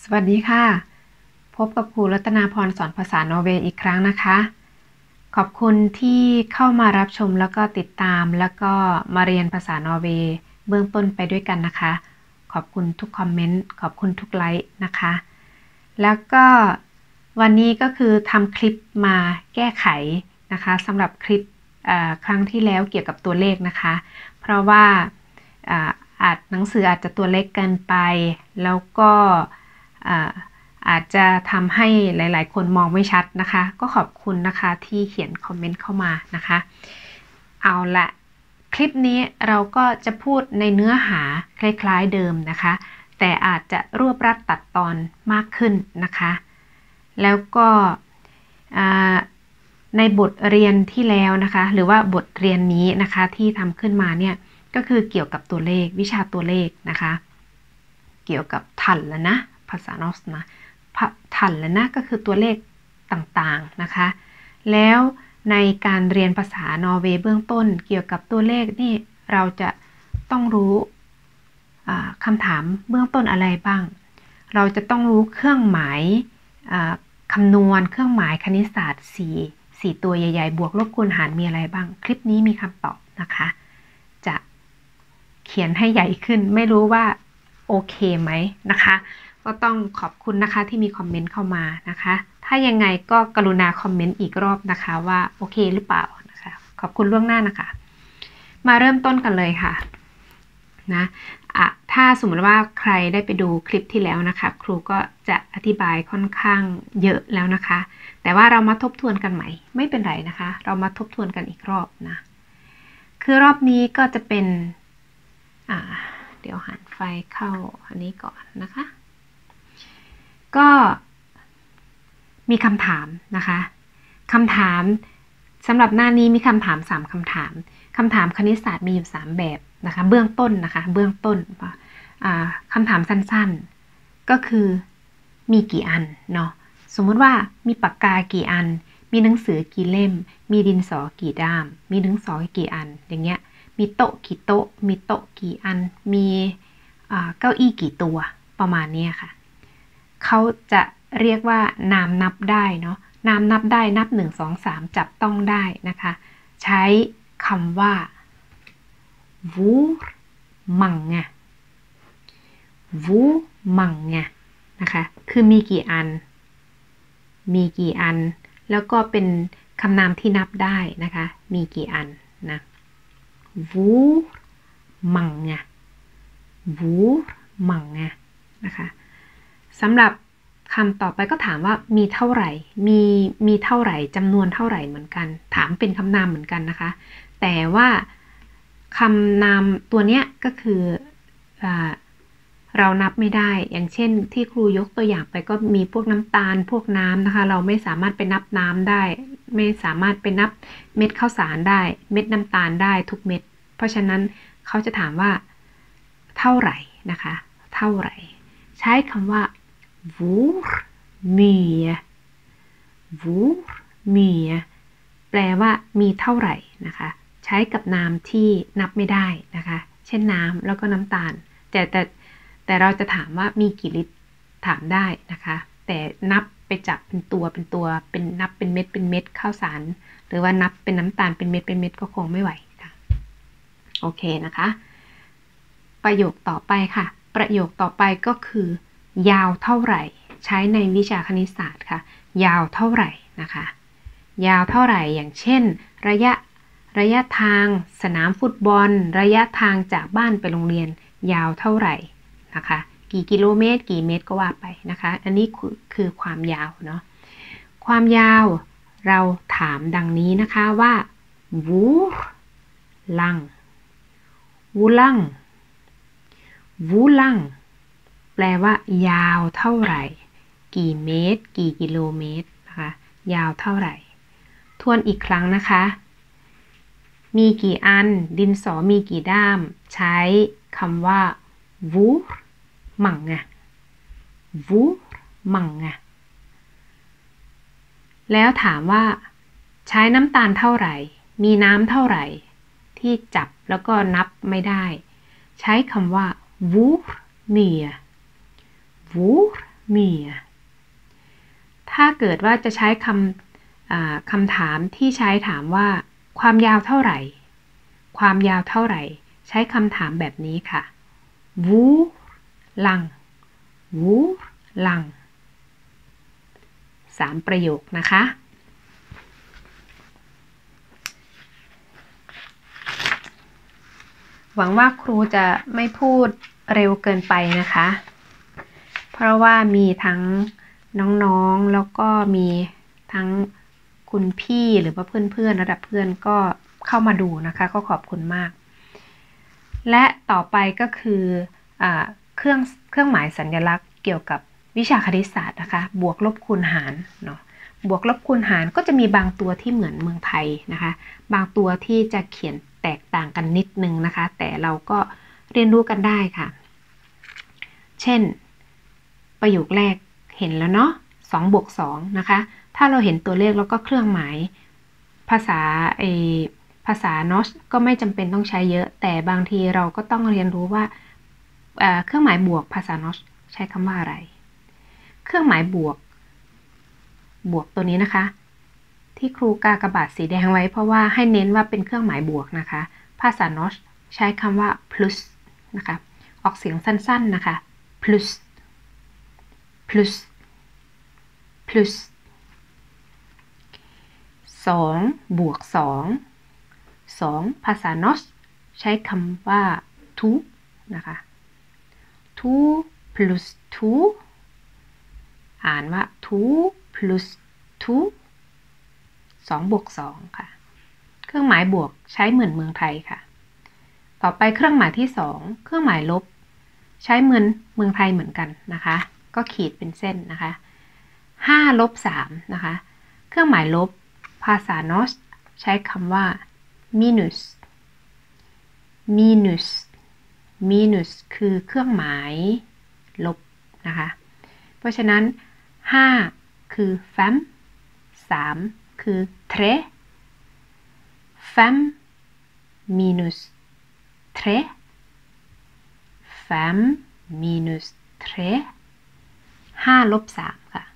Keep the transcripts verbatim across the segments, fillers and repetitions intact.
สวัสดีค่ะพบกับครูรัตนาพรสอนภาษานอร์เวย์อีกครั้งนะคะขอบคุณที่เข้ามารับชมแล้วก็ติดตามแล้วก็มาเรียนภาษานอร์เวย์เบื้องต้นไปด้วยกันนะคะขอบคุณทุกคอมเมนต์ขอบคุณทุกไลค์นะคะแล้วก็วันนี้ก็คือทำคลิปมาแก้ไขนะคะสำหรับคลิปครั้งที่แล้วเกี่ยวกับตัวเลขนะคะเพราะว่าอาจหนังสืออาจจะตัวเล็กเกินไปแล้วก็อาจจะทำให้หลายๆคนมองไม่ชัดนะคะก็ขอบคุณนะคะที่เขียนคอมเมนต์เข้ามานะคะเอาละคลิปนี้เราก็จะพูดในเนื้อหาคล้ายๆเดิมนะคะแต่อาจจะรวบรัดตัดตอนมากขึ้นนะคะแล้วก็ในบทเรียนที่แล้วนะคะหรือว่าบทเรียนนี้นะคะที่ทำขึ้นมาเนี่ยก็คือเกี่ยวกับตัวเลขวิชาตัวเลขนะคะเกี่ยวกับทันแล้วนะภาษานอสนะทันแล้วนะก็คือตัวเลขต่างๆนะคะแล้วในการเรียนภาษานอร์เวย์เบื้องต้นเกี่ยวกับตัวเลขนี่เราจะต้องรู้คำถามเบื้องต้นอะไรบ้างเราจะต้องรู้เครื่องหมายคำนวณเครื่องหมายคณิตศาสตร์สี่ สี่ตัวใหญ่ๆบวกลบคูณหารมีอะไรบ้างคลิปนี้มีคำตอบนะคะจะเขียนให้ใหญ่ขึ้นไม่รู้ว่าโอเคไหมนะคะก็ต้องขอบคุณนะคะที่มีคอมเมนต์เข้ามานะคะถ้ายังไงก็กรุณาคอมเมนต์อีกรอบนะคะว่าโอเคหรือเปล่านะคะขอบคุณล่วงหน้านะคะมาเริ่มต้นกันเลยค่ะนะอะถ้าสมมติว่าใครได้ไปดูคลิปที่แล้วนะคะครูก็จะอธิบายค่อนข้างเยอะแล้วนะคะแต่ว่าเรามาทบทวนกันใหม่ไม่เป็นไรนะคะเรามาทบทวนกันอีกรอบนะคือรอบนี้ก็จะเป็นอ่าเดี๋ยวหันไฟเข้าอันนี้ก่อนนะคะก็มีคำถามนะคะคำถามสำหรับหน้านี้มีคำถามสามคำถามคำถามคณิตศาสตร์มีอยู่สามแบบนะคะเบื้องต้นนะคะเบื้องต้นคำถามสั้นๆก็คือมีกี่อันเนาะสมมติว่ามีปากกากี่อันมีหนังสือกี่เล่มมีดินสอกี่ด้ามมีดินสอกี่อันอย่างเงี้ยมีโต๊ะกี่โต๊ะมีโต๊ะกี่อันมีเก้าอี้กี่ตัวประมาณนี้ค่ะเขาจะเรียกว่านามนับได้เนาะนามนับได้นับหนึ่ง สอง สามจับต้องได้นะคะใช้คำว่า hvor mange hvor mange นะคะคือมีกี่อันมีกี่อันแล้วก็เป็นคำนามที่นับได้นะคะมีกี่อันนะ hvor mange hvor mange นะคะสำหรับคำต่อไปก็ถามว่ามีเท่าไหร่มีมีเท่าไหร่จำนวนเท่าไหร่เหมือนกันถามเป็นคำนามเหมือนกันนะคะแต่ว่าคำนามตัวเนี้ยก็คือเรานับไม่ได้อย่างเช่นที่ครูยกตัวอย่างไปก็มีพวกน้ำตาลพวกน้ำนะคะเราไม่สามารถไปนับน้ำได้ไม่สามารถไปนับเม็ดข้าวสารได้เม็ดน้ำตาลได้ทุกเม็ดเพราะฉะนั้นเขาจะถามว่าเท่าไหร่นะคะเท่าไหร่ใช้คำว่า hvor mye hvor mye แปลว่ามีเท่าไหร่นะคะใช้กับนามที่นับไม่ได้นะคะเช่นน้ำแล้วก็น้ำตาลแต่แต่แต่เราจะถามว่ามีกี่ลิตรถามได้นะคะแต่นับไปจับเป็นตัวเป็นตัวเป็นนับเป็นเม็ดเป็นเม็ดข้าวสารหรือว่านับเป็นน้ำตาลเป็นเม็ดเป็นเม็ดก็คงไม่ไหวค่ะโอเคนะคะประโยคต่อไปค่ะประโยคต่อไปก็คือยาวเท่าไหร่ใช้ในวิชาคณิตศาสตร์ค่ะยาวเท่าไหร่นะคะยาวเท่าไหร่อย่างเช่นระยะระยะทางสนามฟุตบอลระยะทางจากบ้านไปโรงเรียนยาวเท่าไหร่นะคะกี่กิโลเมตรกี่เมตรก็ว่าไปนะคะอันนี้คือคือความยาวเนาะความยาวเราถามดังนี้นะคะว่า hvor lang hvor lang hvor lang แปลว่ายาวเท่าไหร่กี่เมตรกี่กิโลเมตรนะคะยาวเท่าไหร่ทวนอีกครั้งนะคะมีกี่อันดินสอมีกี่ด้ามใช้คำว่า hvor mange hvor mange แล้วถามว่าใช้น้ำตาลเท่าไหร่มีน้ำเท่าไหร่ที่จับแล้วก็นับไม่ได้ใช้คำว่า hvor mye hvor mir ถ้าเกิดว่าจะใช้คำคำถามที่ใช้ถามว่าความยาวเท่าไหร่ความยาวเท่าไหร่ใช้คำถามแบบนี้ค่ะ Wo lang Wo lang สามประโยคนะคะหวังว่าครูจะไม่พูดเร็วเกินไปนะคะเพราะว่ามีทั้งน้องๆแล้วก็มีทั้งคุณพี่หรือว่าเพื่อนๆระดับเพื่อนก็เข้ามาดูนะคะก็ขอบคุณมากและต่อไปก็คืออ่าเครื่องเครื่องหมายสัญลักษณ์เกี่ยวกับวิชาคณิตศาสตร์นะคะบวกลบคูณหารเนาะบวกลบคูณหารก็จะมีบางตัวที่เหมือนเมืองไทยนะคะบางตัวที่จะเขียนแตกต่างกันนิดนึงนะคะแต่เราก็เรียนรู้กันได้ค่ะเช่นประโยคแรกเห็นแล้วเนาะสองบวกสองนะคะถ้าเราเห็นตัวเลขแล้วก็เครื่องหมายภาษาไอภาษานอชก็ไม่จำเป็นต้องใช้เยอะแต่บางทีเราก็ต้องเรียนรู้ว่าเครื่องหมายบวกภาษานอชใช้คำว่าอะไรเครื่องหมายบวกบวกตัวนี้นะคะที่ครูกากบาทสีแดงไว้เพราะว่าให้เน้นว่าเป็นเครื่องหมายบวกนะคะภาษานอชใช้คำว่า plus นะคะออกเสียงสั้นๆนะคะ plus plus plus สองบวกสองสองภาษานอชใช้คำว่า two นะคะ two plus two อ่านว่า two plus two สองบวกสองค่ะเครื่องหมายบวกใช้เหมือนเมืองไทยค่ะต่อไปเครื่องหมายที่สองเครื่องหมายลบใช้เหมือนเมืองไทยเหมือนกันนะคะก็ขีดเป็นเส้นนะคะห้าลบสามนะคะเครื่องหมายลบภาษานอชใช้คำว่า minus minus minus คือเครื่องหมายลบนะคะเพราะฉะนั้นห้าคือ fem สามคือ tre fem minus tre fem minus tre ห้าลบสามค่ะ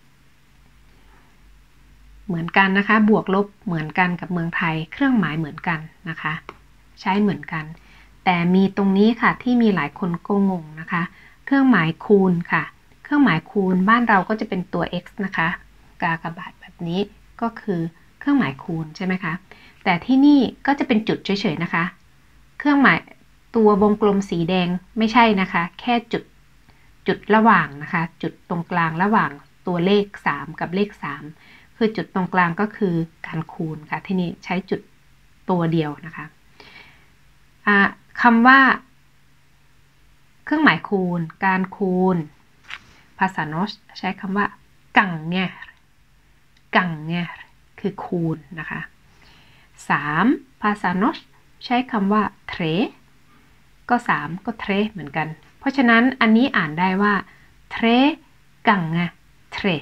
เหมือนกันนะคะบวกลบเหมือนกันกับเมืองไทยเครื่องหมายเหมือนกันนะคะใช้เหมือนกันแต่มีตรงนี้ค่ะที่มีหลายคนก็งงนะคะเครื่องหมายคูณค่ะเครื่องหมายคูณบ้านเราก็จะเป็นตัว x นะคะกากบาทแบบนี้ก็คือเครื่องหมายคูณใช่ไหมคะแต่ที่นี่ก็จะเป็นจุดเฉยๆนะคะเครื่องหมายตัววงกลมสีแดงไม่ใช่นะคะแค่จุดจุดระหว่างนะคะจุดตรงกลางระหว่างตัวเลขสามกับเลขสามคือจุดตรงกลางก็คือการคูณค่ะที่นี่ใช้จุดตัวเดียวนะคะคำว่าเครื่องหมายคูณการคูณภาษานอชใช้คำว่ากังเนี่ยกังเนี่ยคือคูณนะคะสามภาษานอชใช้คำว่าเทรก็สามก็เทรเหมือนกันเพราะฉะนั้นอันนี้อ่านได้ว่าเทรกังไงเทร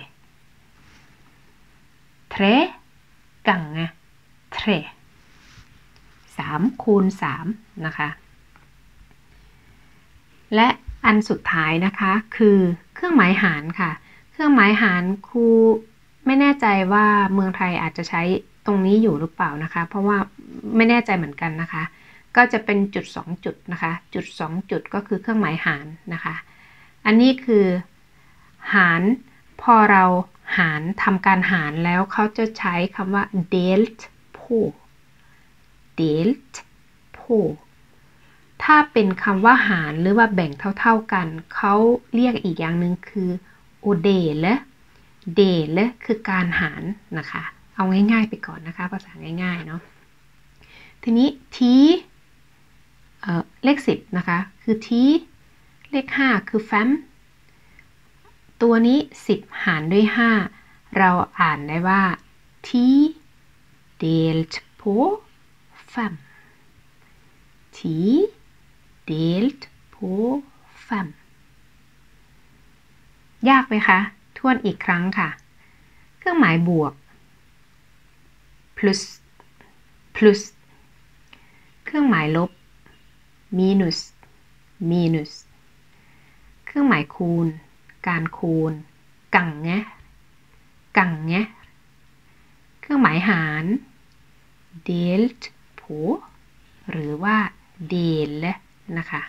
เทรกังไงเทรสามคูณสามนะคะและอันสุดท้ายนะคะคือเครื่องหมายหารค่ะเครื่องหมายหารครูไม่แน่ใจว่าเมืองไทยอาจจะใช้ตรงนี้อยู่หรือเปล่านะคะเพราะว่าไม่แน่ใจเหมือนกันนะคะก็จะเป็นจุดสองจุดนะคะจุดสองจุดก็คือเครื่องหมายหารนะคะอันนี้คือหารพอเราหารทำการหารแล้วเขาจะใช้คำว่า delt på delt på ถ้าเป็นคำว่าหารหรือว่าแบ่งเท่าๆกันเขาเรียกอีกอย่างหนึ่งคือ odele dele คือการหารนะคะเอาง่ายๆไปก่อนนะคะภาษาง่ายๆเนาะทีนี้ทีเอ่อเลขสิบนะคะคือทีเลขห้าคือ fem ตัวนี้สิบหารด้วยห้าเราอ่านได้ว่า ทีdelt på femทีdelt på fem ยากไหมคะทวนอีกครั้งค่ะเครื่องหมายบวก plus plus เครื่องหมายลบ minus minus เครื่องหมายคูณการคูณกังเงี้ยกังเงี้ยเครื่องหมายหาร delt på หรือว่า del นะคะ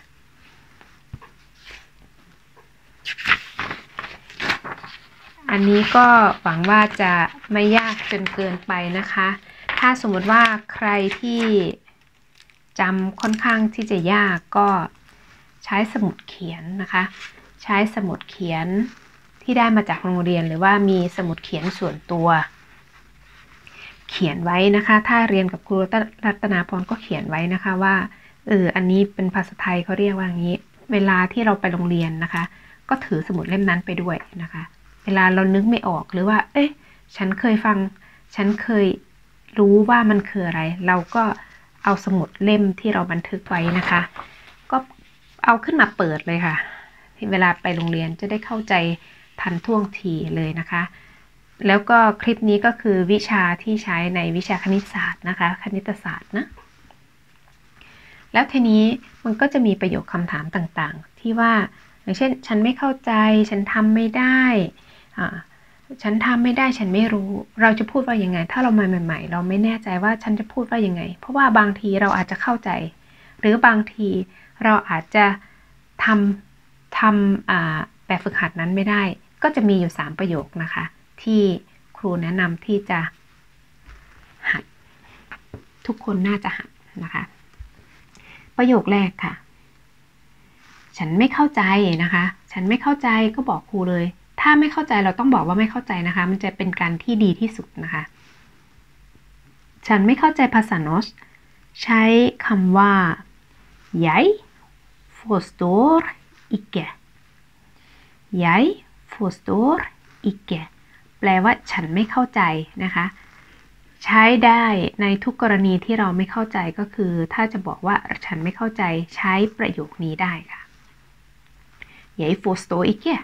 อันนี้ก็หวังว่าจะไม่ยากจนเกินไปนะคะถ้าสมมติว่าใครที่จำค่อนข้างที่จะยากก็ใช้สมุดเขียนนะคะใช้สมุดเขียนที่ได้มาจากโรงเรียนหรือว่ามีสมุดเขียนส่วนตัวเขียนไว้นะคะถ้าเรียนกับครูรัตนาพรก็เขียนไว้นะคะว่าเอออันนี้เป็นภาษาไทยเขาเรียกว่าอย่างนี้เวลาที่เราไปโรงเรียนนะคะก็ถือสมุดเล่มนั้นไปด้วยนะคะเวลาเรานึกไม่ออกหรือว่าเอ๊ะฉันเคยฟังฉันเคยรู้ว่ามันคืออะไรเราก็เอาสมุดเล่มที่เราบันทึกไว้นะคะก็เอาขึ้นมาเปิดเลยค่ะเวลาไปโรงเรียนจะได้เข้าใจทันท่วงทีเลยนะคะแล้วก็คลิปนี้ก็คือวิชาที่ใช้ในวิชาคณิตศาสตร์นะคะคณิตศาสตร์นะแล้วทีนี้มันก็จะมีประโยคคำถามต่างๆที่ว่าอย่างเช่นฉันไม่เข้าใจฉันทำไม่ได้อ่าฉันทำไม่ได้ฉันไม่รู้เราจะพูดว่ายังไงถ้าเรามาใหม่ๆเราไม่แน่ใจว่าฉันจะพูดว่ายังไงเพราะว่าบางทีเราอาจจะเข้าใจหรือบางทีเราอาจจะทำทำอ่าแบบฝึกหัดนั้นไม่ได้ก็จะมีอยู่สามประโยคนะคะที่ครูแนะนำที่จะหัดทุกคนน่าจะหัดนะคะประโยคแรกค่ะฉันไม่เข้าใจนะคะฉันไม่เข้าใจก็บอกครูเลยถ้าไม่เข้าใจเราต้องบอกว่าไม่เข้าใจนะคะมันจะเป็นการที่ดีที่สุดนะคะฉันไม่เข้าใจภาษาโนสใช้คำว่า jag förstår ikke jag förstår ikke แปลว่าฉันไม่เข้าใจนะคะใช้ได้ในทุกกรณีที่เราไม่เข้าใจก็คือถ้าจะบอกว่าฉันไม่เข้าใจใช้ประโยคนี้ได้ค่ะ jag förstår ikke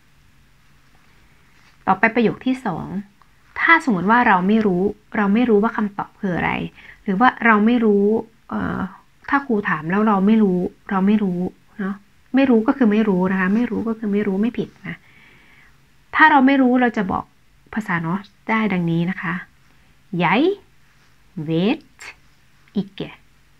ต่อไปประโยคที่สองถ้าสมมติว่าเราไม่รู้เราไม่รู้ว่าคำตอบคืออะไรหรือว่าเราไม่รู้เอ่อถ้าครูถามแล้วเราไม่รู้เราไม่รู้เนาะไม่รู้ก็คือไม่รู้นะคะไม่รู้ก็คือไม่รู้ไม่ผิดนะถ้าเราไม่รู้เราจะบอกภาษาโนสได้ดังนี้นะคะ jag vet ikke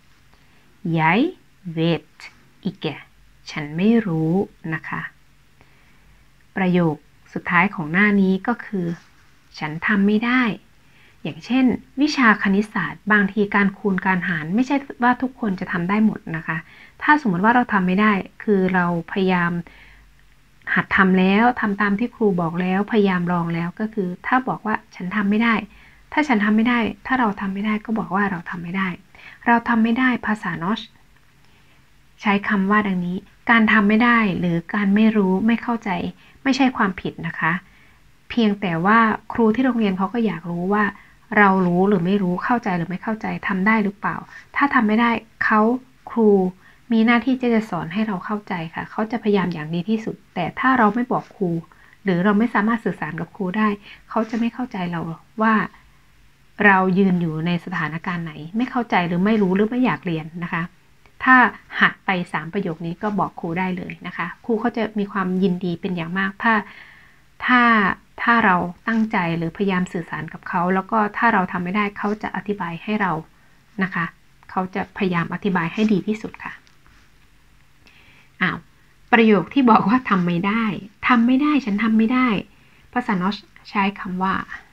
jag vet ikke ฉันไม่รู้นะคะประโยคสุดท้ายของหน้านี้ก็คือฉันทำไม่ได้อย่างเช่นวิชาคณิตศาสตร์บางทีการคูณการหารไม่ใช่ว่าทุกคนจะทำได้หมดนะคะถ้าสมมติว่าเราทำไม่ได้คือเราพยายามหัดทำแล้วทำตามที่ครูบอกแล้วพยายามลองแล้วก็คือถ้าบอกว่าฉันทำไม่ได้ถ้าฉันทำไม่ได้ถ้าเราทำไม่ได้ก็บอกว่าเราทำไม่ได้เราทำไม่ได้ภาษาโนสใช้คำว่าดังนี้การทำไม่ได้หรือการไม่รู้ไม่เข้าใจไม่ใช่ความผิดนะคะเพียงแต่ว่าครูที่โรงเรียนเขาก็อยากรู้ว่าเรารู้หรือไม่รู้เข้าใจหรือไม่เข้าใจทำได้หรือเปล่าถ้าทำไม่ได้เขาครูมีหน้าที่จะสอนให้เราเข้าใจค่ะเขาจะพยายามอย่างดีที่สุดแต่ถ้าเราไม่บอกครูหรือเราไม่สามารถสื่อสารกับครูได้เขาจะไม่เข้าใจเราว่าเรายืนอยู่ในสถานการณ์ไหนไม่เข้าใจหรือไม่รู้หรือไม่อยากเรียนนะคะถ้าหัดไปสามประโยคนี้ก็บอกครูได้เลยนะคะครูเขาจะมีความยินดีเป็นอย่างมากถ้าถ้าถ้าเราตั้งใจหรือพยายามสื่อสารกับเขาแล้วก็ถ้าเราทำไม่ได้เขาจะอธิบายให้เรานะคะเขาจะพยายามอธิบายให้ดีที่สุดค่ะอ้าวประโยคที่บอกว่าทำไม่ได้ทำไม่ได้ฉันทำไม่ได้ภาษาโนสใช้คำว่า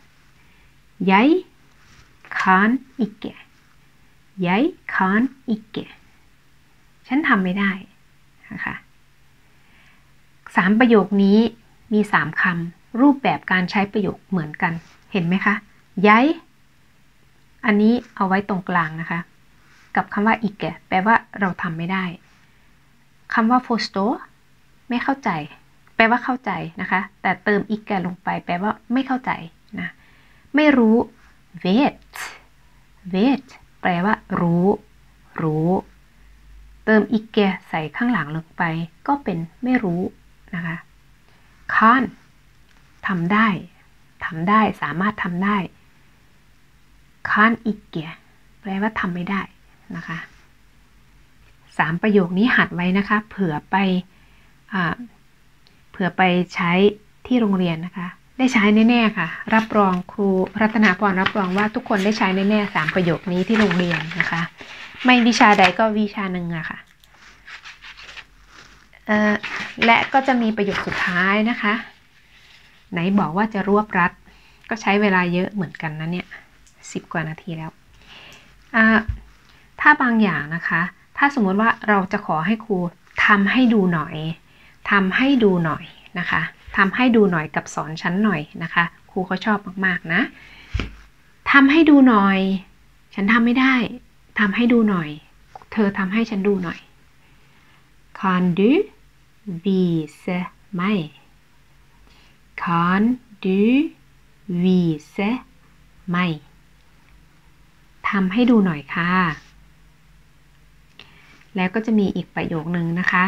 jag kan ikke jag kan ikke ฉันทำไม่ได้นะคะสามประโยคนี้มีสามคำรูปแบบการใช้ประโยคเหมือนกันเห็นไหมคะ jag อันนี้เอาไว้ตรงกลางนะคะกับคำว่า ikke แปลว่าเราทำไม่ได้คำว่า förstå ไม่เข้าใจแปลว่าเข้าใจนะคะแต่เติม ikke ลงไปแปลว่าไม่เข้าใจนะไม่รู้ vet vet แปลว่ารู้รู้เติม ikke ใส่ข้างหลังลงไปก็เป็นไม่รู้นะคะ kan ทำได้ทำได้สามารถทำได้ kan ikke แปลว่าทำไม่ได้นะคะสามประโยคนี้หัดไว้นะคะเผื่อไปเผื่อไปใช้ที่โรงเรียนนะคะได้ใช้แน่ๆค่ะรับรองครูรัตนาพรรับรองว่าทุกคนได้ใช้แน่ๆสามประโยคนี้ที่โรงเรียนนะคะไม่วิชาใดก็วิชาหนึ่งอะค่ะเอ่อและก็จะมีประโยคสุดท้ายนะคะไหนบอกว่าจะรวบรัดก็ใช้เวลาเยอะเหมือนกันนะเนี่ยสิบกว่านาทีแล้วถ้าบางอย่างนะคะถ้าสมมติว่าเราจะขอให้ครูทำให้ดูหน่อยทำให้ดูหน่อยนะคะทำให้ดูหน่อยกับสอนฉันหน่อยนะคะครูเขาชอบมากๆนะทำให้ดูหน่อยฉันทำไม่ได้ทำให้ดูหน่อยเธอทำให้ฉันดูหน่อย Kan du vise mig Kan du vise mig ทำให้ดูหน่อยค่ะแล้วก็จะมีอีกประโยคนึงนะคะ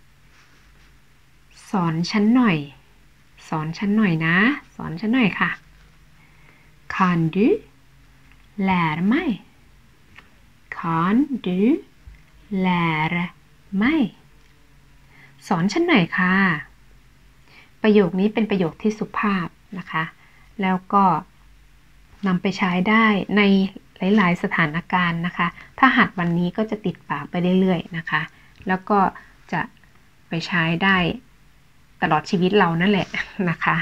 สอนฉันหน่อยสอนฉันหน่อยนะสอนฉันหน่อยค่ะ Kan du lära mig Kan du lära mig สอนฉันหน่อยค่ะประโยคนี้เป็นประโยคที่สุภาพนะคะแล้วก็นำไปใช้ได้ในหลายๆสถานการณ์นะคะถ้าหัดวันนี้ก็จะติดปากไปเรื่อยๆนะคะแล้วก็จะไปใช้ได้ตลอดชีวิตเรานั่นแหละนะคะ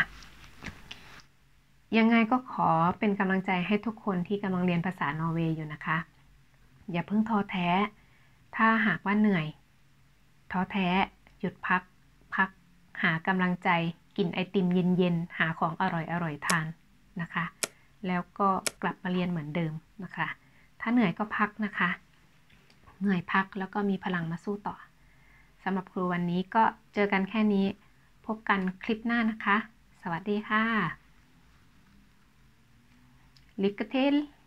ยังไงก็ขอเป็นกำลังใจให้ทุกคนที่กำลังเรียนภาษานอร์เวย์อยู่นะคะอย่าเพิ่งท้อแท้ถ้าหากว่าเหนื่อยท้อแท้หยุดพักพักหากำลังใจกินไอติมเย็นๆหาของอร่อยๆทานนะคะแล้วก็กลับมาเรียนเหมือนเดิมนะคะถ้าเหนื่อยก็พักนะคะเหนื่อยพักแล้วก็มีพลังมาสู้ต่อสำหรับครูวันนี้ก็เจอกันแค่นี้พบกันคลิปหน้านะคะสวัสดีค่ะ Lycka till